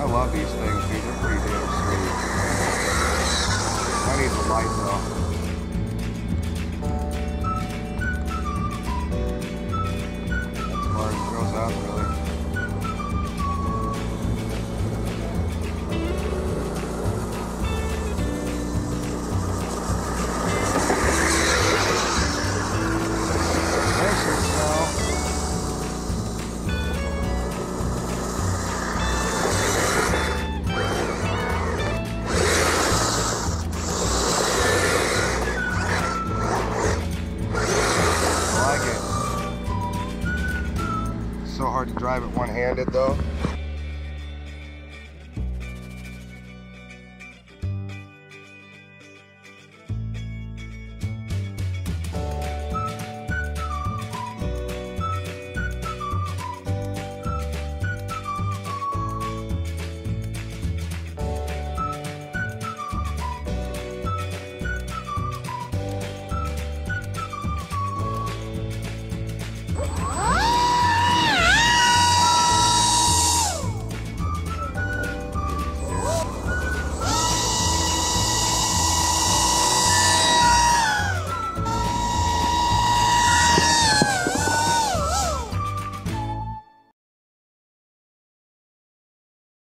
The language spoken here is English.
I love these things, dude. They're pretty damn sweet. I need the light though. That's far as it goes out, really. Nice and slow. So hard to drive it one-handed though.